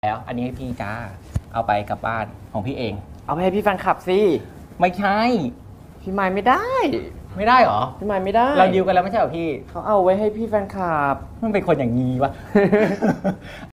แล้วอันนี้ให้พี่จ้าเอาไปกลับบ้านของพี่เองเอาไปให้พี่แฟนคลับสิไม่ใช่พี่ไมค์ไม่ได้ไม่ได้หรอพี่ไมค์ไม่ได้เราดีลกันแล้วไม่ใช่เหรอพี่เขาเอาไว้ให้พี่แฟนคลับมันเป็นคนอย่างนี้วะ